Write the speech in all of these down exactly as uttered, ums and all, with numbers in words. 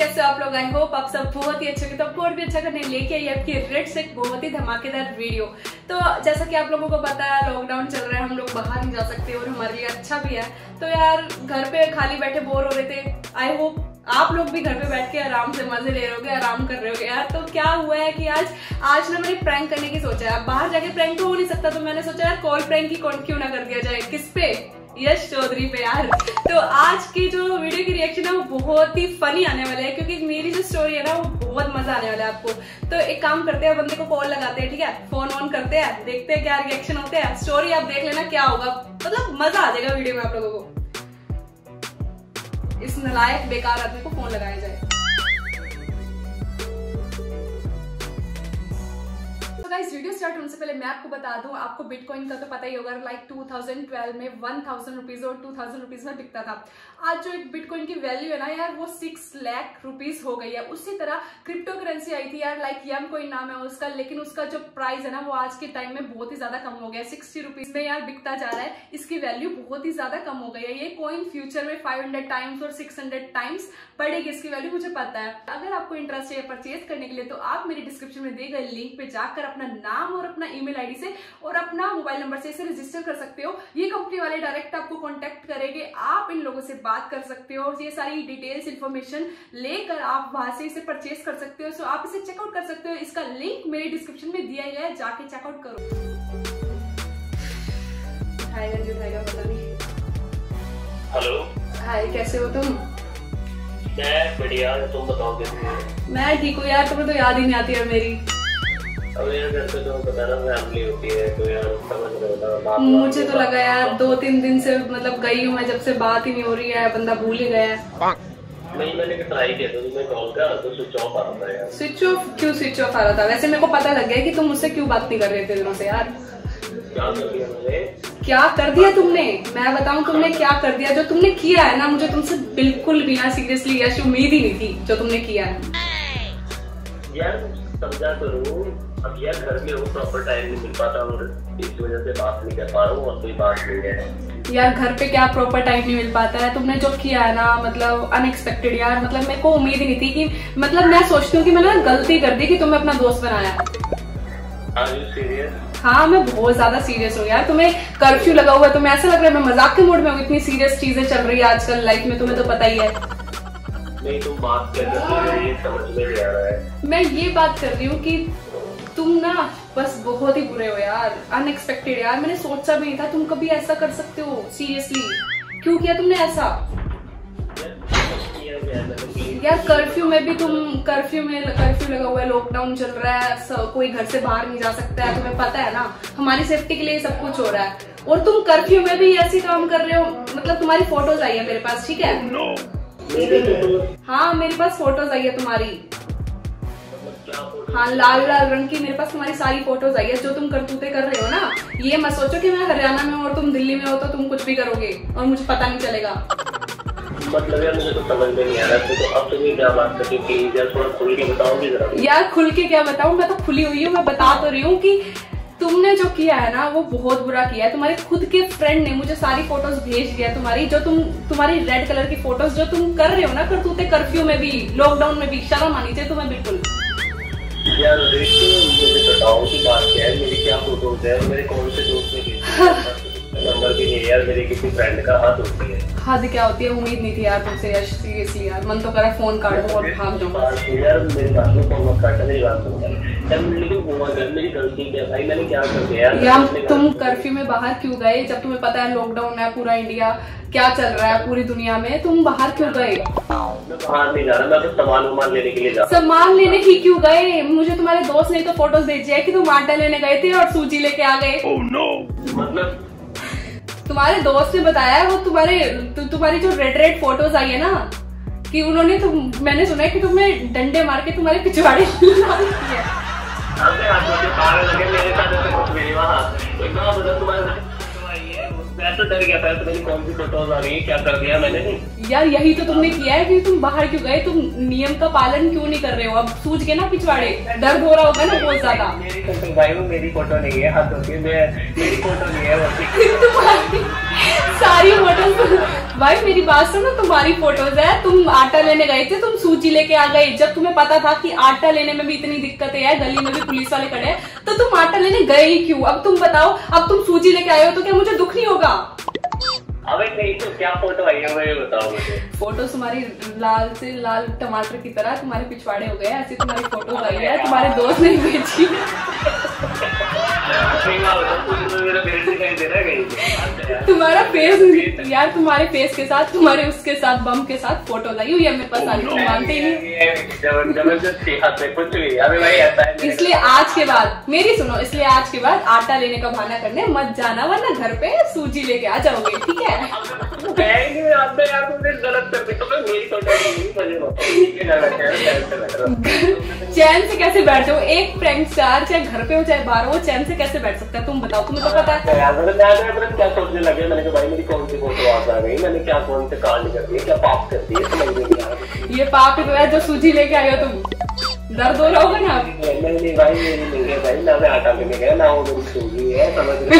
कैसे आप लोग? आई होप आप सब बहुत ही अच्छे तो आपको और भी अच्छा करने लेके आई आपकी रेड से एक बहुत ही धमाकेदार वीडियो। तो जैसा कि आप लोगों को पता है लॉकडाउन चल रहा है, हम लोग बाहर नहीं जा सकते और हमारे लिए अच्छा भी है। तो यार घर पे खाली बैठे बोर हो रहे थे। आई होप आप लोग भी घर पे बैठ के आराम से मजे ले रहे हो, आराम कर रहे हो यार। तो क्या हुआ है कि आज आज ना मैंने प्रैंक करने की सोचा है। बाहर जाके प्रैंक तो हो नहीं सकता, तो मैंने सोचा यार कॉल प्रैंक ही क्यों ना कर दिया जाए। किस पे? यश चौधरी पे यार। तो आज की जो वीडियो की रिएक्शन है वो बहुत ही फनी आने वाला है, क्योंकि मेरी जो स्टोरी है ना वो बहुत मजा आने वाला है आपको। तो एक काम करते हैं, बंदे को कॉल लगाते हैं, ठीक है, फोन ऑन करते हैं, देखते हैं क्या रिएक्शन होते हैं। स्टोरी आप देख लेना क्या होगा, मतलब मजा आ जाएगा वीडियो में आप लोगों को। इस नालायक बेकार आदमी को फोन लगाया जाए। गाइस वीडियो स्टार्ट होने से पहले मैं आपको बता दूं, आपको बिटकॉइन का तो पता ही होगा, लाइक टू थाउजेंड ट्वेल्व में वन थाउजेंड रुपीज और टू थाउजेंड रुपीज में बिकता था। आज जो एक बिटकॉइन की वैल्यू है ना यार वो सिक्स लाख रुपीज हो गई है। उसी तरह क्रिप्टो करेंसी आई थी यार, लाइक यम कोइन नाम है उसका, लेकिन उसका जो प्राइस है ना वो आज के टाइम में बहुत ही ज्यादा कम हो गया। सिक्सटी रुपीज में यार बिकता जा रहा है, इसकी वैल्यू बहुत ही ज्यादा कम हो गई है। ये कॉइन फ्यूचर में फाइव हंड्रेड टाइम्स और सिक्स हंड्रेड टाइम्स बढ़ेगी इसकी वैल्यू, मुझे पता है। अगर आपको इंटरेस्ट है परचेज करने के लिए तो आप मेरी डिस्क्रिप्शन में दिए गए लिंक पे जाकर अपना नाम और अपना ईमेल आईडी से और अपना मोबाइल नंबर से इसे रजिस्टर कर सकते हो। ये कंपनी वाले डायरेक्ट आपको कांटेक्ट करेंगे, आप इन लोगों से बात कर सकते हो, ये सारी डिटेल्स इंफॉर्मेशन लेकर आप वहां से इसे परचेज कर सकते हो। सो आप इसे चेकआउट कर सकते हो, इसका लिंक मेरी डिस्क्रिप्शन में दिया गया है, जाके चेकआउट करो। उठाएगा नहीं उठाएगा पता नहीं। हेलो हाय, कैसे हो तुम? मैं बढ़िया, तुम बताओ कैसे हो? मैं ठीक हूँ यार, तुम्हें तो याद ही नहीं आती है मेरी। अब यार घर पे तो पता ना फैमिली होती है तो यार समझ नहीं होता। मुझे तो लगा यार दो तीन दिन से मतलब गई हूँ मैं, जब से बात ही नहीं हो रही है, बंदा भूल ही गया है। नहीं मैंने ट्राई किया था तुम्हें कॉल का, तो स्विच ऑफ आ रहा था यार। स्विच ऑफ क्यों स्विच ऑफ आ रहा था? वैसे मेरे को पता लग गया कि तुम मुझसे क्यों बात नहीं कर रहे थे दिनों से यार। क्या कर दिया मैंने? क्या कर दिया तुमने? मैं बताऊं तुमने क्या कर दिया? जो तुमने किया है ना, मुझे तुमसे बिल्कुल भी ना सीरियसली यश उम्मीद ही नहीं थी जो तुमने किया है यार। समझा करो, अब यार घर में हो, प्रॉपर टाइम नहीं मिल पाता और इस वजह से बात नहीं कर पा रहा हूँ, और कोई बात नहीं है यार। घर पे क्या प्रॉपर टाइम नहीं मिल पाता है? तुमने जो किया है ना मतलब अनएक्सपेक्टेड यार, मतलब मेरे को उम्मीद ही नहीं थी कि, मतलब मैं सोचती हूँ कि मैंने गलती कर दी कि तुमने अपना दोस्त बनाया। Are you serious? हाँ मैं बहुत ज्यादा सीरियस हूँ यार। तुम्हें कर्फ्यू लगा हुआ है, तुम्हें ऐसा लग रहा है मैं मजाक के मूड में हूँ। इतनी सीरियस चीजें चल रही है आजकल लाइफ में, तुम्हें तो पता ही है। नहीं तुम बात कर रहे हो, ये समझ में नहीं आ रहा है। मैं ये बात कर रही हूँ कि तुम ना बस बहुत ही बुरे हो यार, अनएक्सपेक्टेड यार। मैंने सोचा भी नहीं था तुम कभी ऐसा कर सकते हो। सीरियसली क्यों किया तुमने ऐसा? यार कर्फ्यू में भी तुम, कर्फ्यू में कर्फ्यू लगा हुआ है, लॉकडाउन चल रहा है, कोई घर से बाहर नहीं जा सकता है, तुम्हें पता है ना, हमारी सेफ्टी के लिए सब कुछ हो रहा है, और तुम कर्फ्यू में भी ऐसे काम कर रहे हो। मतलब तुम्हारी फोटोज आई है मेरे पास, ठीक है? हाँ मेरे पास फोटोज आई है तुम्हारी। हाँ लाल लाल रंग की मेरे पास तुम्हारी सारी फोटोज आई है, जो तुम करतूते कर रहे हो ना। ये मत सोचो कि मैं हरियाणा में हूँ और तुम दिल्ली में हो तो तुम कुछ भी करोगे और मुझे पता नहीं चलेगा। मतलब यार मुझे तो समझ में नहीं आ रहा है, तो अब तुम्हें क्या बात करती है, प्लीज यार थोड़ा खुल के बताओगी जरा। यार खुल के क्या बताऊं, मैं तो खुली हुई हूँ। मैं बता तो रही हूँ कि तुमने जो किया है ना वो बहुत बुरा किया है। तुम्हारे खुद के फ्रेंड ने मुझे सारी फोटोज भेज दिया तुम्हारी, जो तुम तुम्हारी रेड कलर की फोटोज जो तुम कर रहे हो ना करतूते, कर्फ्यू में भी लॉकडाउन में भी। शर्म आनी चाहिए तुम्हें बिल्कुल। यार मुझे बताओ कि बात क्या है, मेरी क्या फोटोज है, मेरे कौन से दोस्त ने नंबर भी नहीं यार, मेरे किसी फ्रेंड का हाथ होती है। हद क्या होती है? उम्मीद नहीं थी यार तुमसे यश, सीरियसली यार। मन तो करा फोन काट दो और भाग जाऊं यार। मेरी बात में फोन मत काटना, मेरी बात सुन यार। लेकिन हुआ यार, मेरी गलती क्या भाई, मैंने क्या कर दिया यार? यार तुम कर्फ्यू में बाहर क्यों गए जब तुम्हें पता है लॉकडाउन है, पूरा इंडिया क्या चल रहा है पूरी दुनिया में, तुम बाहर क्यों गए? बाहर नहीं जा रहा, मैं तो सामान वामान लेने के लिए जा रहा। सामान लेने ही क्यों गए? मुझे तुम्हारे दोस्त ने तो फोटोज भेजी है कि तुम आटा लेने गए थे और सूजी लेके आ गए। oh, no. मतलब तुम्हारे दोस्त ने बताया, वो तुम्हारे तु, तुम्हारी जो रेड रेड फोटोज आई है ना, कि उन्होंने तुम, मैंने सुना है कि तुमने डंडे मार के तुम्हारे पिछवाड़े लाल किए। अबे हाथ में पागल लगे, मेरे साथ ऐसा कुछ भी नहीं वहाँ। एक बार मतलब तुम्हारे मैं तो डर गया था, तो मेरी कौन सी फोटोज आ गई, क्या कर दिया मैंने? नहीं यार यही तो तुमने किया है कि तुम बाहर क्यों गए, तुम नियम का पालन क्यों नहीं कर रहे हो? अब सूझ के ना पिछवाड़े, दर्द हो रहा होगा ना बहुत ज्यादा। मेरी फोटो भाई, वो मेरी फोटो नहीं है, हाथ होती है, मेरी फोटो नहीं है। सारी फोटोज। भाई मेरी बात सुनो, तुम्हारी फोटोज है, तुम आटा लेने गए थे, तुम सूजी लेके आ गए जब तुम्हें पता था कि आटा लेने में भी इतनी दिक्कतें है, गली में भी पुलिस वाले खड़े हैं, तो तुम आटा लेने गए ही क्यों? अब तुम बताओ, अब तुम सूजी लेके आए हो तो क्या मुझे दुख नहीं होगा? अबे नहीं तो क्या फोटो आई है मुझे बताओ मुझे। फोटो तुम्हारी लाल से लाल टमाटर की तरह तुम्हारे पिछवाड़े हो गए, ऐसी तुम्हारी फोटो आई है, तुम्हारे दोस्त ने भेजी। तुम्हारा फेस यार, तुम्हारे फेस के साथ, तुम्हारे उसके साथ, बम के साथ फोटो आई हुई है मेरे पास, आगे तुम मानते ही नहीं। इसलिए आज के बाद मेरी सुनो, इसलिए आज के बाद आटा लेने का बहाना करने मत जाना, वरना घर पे सूजी लेके आ जाओगे, ठीक है? चैन से कैसे बैठ जाओ? एक प्रैंक स्टार चाहे घर पे हो चाहे बाहर हो, चैन से कैसे बैठ सकता है? तुम बताओ, तुम्हें तो पता है। क्या सोचने लगे, मैंने कहा भाई मेरी कौन सी फोटो आ गई, मैंने क्या कौन से कांड कर दिए, क्या पाप कर दिए, समझ में नहीं आ रहा। ये पाप ही तो है जो सूजी लेके आए हो तुम, दर्द हो रहा होगा ना? नहीं नहीं भाई, मेरी नहीं है भाई, ना मैं आटा लेने गया ना वो मेरी सूजी है, समझ रहे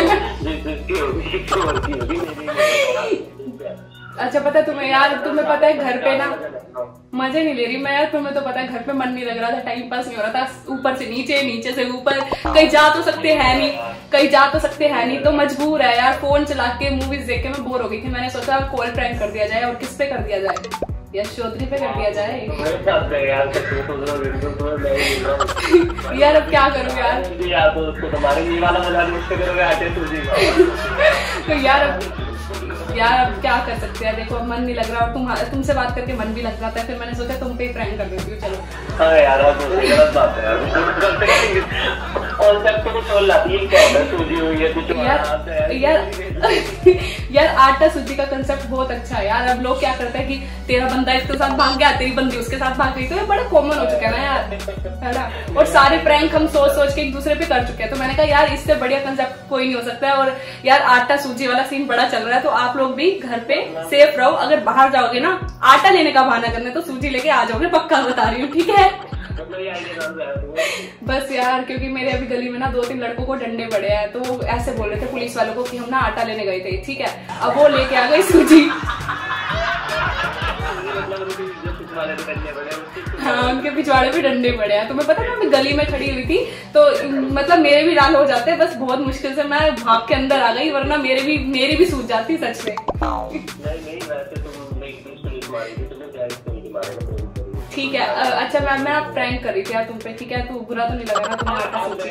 हो। अच्छा पता है तुम्हें यार, तुम्हें पता है घर पे ना मजे नहीं ले रही मैं यार, तुम्हें तो पता है घर पे मन नहीं लग रहा था, टाइम पास नहीं हो रहा था, ऊपर से नीचे नीचे से ऊपर, कहीं जा तो सकते हैं नहीं, कहीं जा तो सकते हैं नहीं, तो मजबूर है यार, फोन चला के मूवीज देख के मैं बोर हो गई थी। मैंने सोचा कॉल प्रैंक कर दिया जाए, और किस पे कर दिया जाए? यश चौधरी पे कर दिया जाए। यार अब क्या करूँ यार, तो यार अब यार अब क्या कर सकते हैं, देखो मन नहीं लग रहा, और तुम तुमसे बात करके मन भी लग रहा था, फिर मैंने सोचा तुम पे ही प्रैंक कर देती हूँ। चलो हाँ यार, गलत बात है यार, और सब तो छोड़ लाती है, क्या है सूजी हुई है कुछ यार, यार यार आटा सूजी का कंसेप्ट बहुत अच्छा है यार। अब लोग क्या करते हैं कि तेरा बंदा इसके साथ भाग गया, तेरी बंदी उसके साथ भाग गई, तो ये बड़ा कॉमन हो चुका है ना यार, है ना? और सारे प्रैंक हम सोच सोच के एक दूसरे पे कर चुके हैं, तो मैंने कहा यार इससे बढ़िया कंसेप्ट कोई नहीं हो सकता है। और यार आटा सूजी वाला सीन बड़ा चल रहा है, तो आप लोग भी घर पे सेफ रहो। अगर बाहर जाओगे ना आटा लेने का बहाना करने, तो सूजी लेके आ जाओगे, पक्का बता रही हूँ, ठीक है? बस यार, क्योंकि मेरे अभी गली में ना दो तीन लड़कों को डंडे पड़े हैं, तो वो ऐसे बोल रहे थे पुलिस वालों को कि हम ना आटा लेने गए थे, ठीक है? अब वो लेके आ गई सूजी। हाँ, उनके पिछवाड़े पे डंडे पड़े हैं। तुम्हें पता है मैं गली में खड़ी हुई थी, तो मतलब मेरे भी लाल हो जाते, बस बहुत मुश्किल से मैं भाग के अंदर आ गई, वरना मेरे भी मेरी भी सूझ जाती सच में। ठीक है, अच्छा मैम मैं आप प्रैंक कर रही थी यार तुम पे, ठीक है? तू बुरा तो नहीं लगा ना तुम्हें आटा सूजी?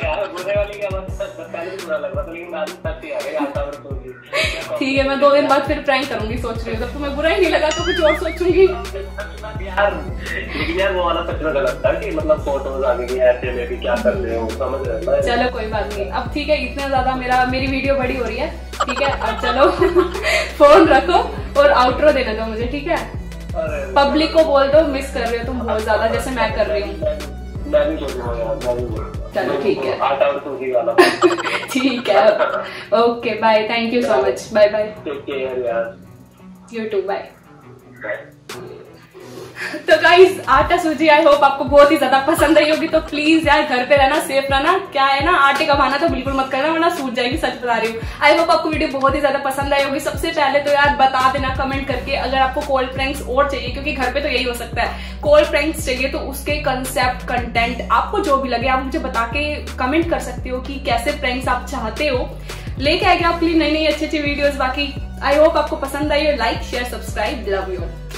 ठीक है, मैं दो दिन बाद फिर प्रैंक करूंगी, सोच रही हूँ, जब तुम्हें बुरा ही नहीं लगा तो कुछ और सोचूंगी। यार लेकिन यार वो वाला सच में गलत था कि मतलब फोटोज आ गई ऐसे में भी क्या कर रहे हो, समझ रहे हो? चलो कोई बात नहीं, अब ठीक है, इतना ज्यादा मेरा मेरी वीडियो बड़ी हो रही है, ठीक है? अब चलो फोन रखो और आउटरो देने दो मुझे, ठीक है? पब्लिक को बोल दो मिस कर रहे हो तुम बहुत ज्यादा, जैसे मैं कर रही हूँ। चलो ठीक है, आटा और सूजी वाला। ठीक है, okay bye, thank you so much, bye bye, you too, bye. तो गाइस आटा सूजी आई होप आपको बहुत ही ज्यादा पसंद आई होगी, तो प्लीज यार घर पे रहना, सेफ रहना, क्या है ना, आटे का बहाना तो बिल्कुल मत करना, वरना सूज जाएगी, सच बता रही हूँ। आई होप आपको वीडियो बहुत ही ज्यादा पसंद आई होगी। सबसे पहले तो यार बता देना कमेंट करके अगर आपको कॉल प्रैंक्स और चाहिए, क्योंकि घर पे तो यही हो सकता है, कॉल प्रैंक्स चाहिए तो उसके कंसेप्ट, कंटेंट आपको जो भी लगे आप मुझे बता के कमेंट कर सकते हो कि कैसे प्रैंक्स आप चाहते हो, लेके आएंगे आपके लिए नई नई अच्छी अच्छी वीडियोस। बाकी आई होप आपको पसंद आई हो, like share subscribe, love you.